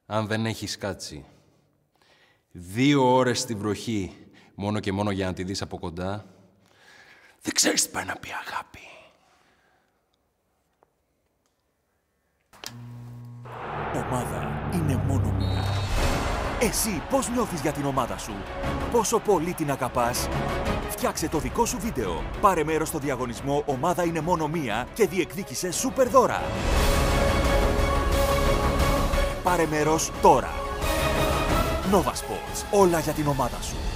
αν δεν έχεις κάτσει 2 ώρες στη βροχή μόνο και μόνο για να τη δεις από κοντά, δεν ξέρεις τι πάει να πει αγάπη. Ομάδα είναι μόνο μία. Εσύ πώς νιώθεις για την ομάδα σου? Πόσο πολύ την αγαπάς? Φτιάξε το δικό σου βίντεο. Πάρε μέρος στο διαγωνισμό «Ομάδα είναι μόνο μία» και διεκδίκησε σούπερ δώρα. Πάρε μέρος τώρα. Nova Sports. Όλα για την ομάδα σου.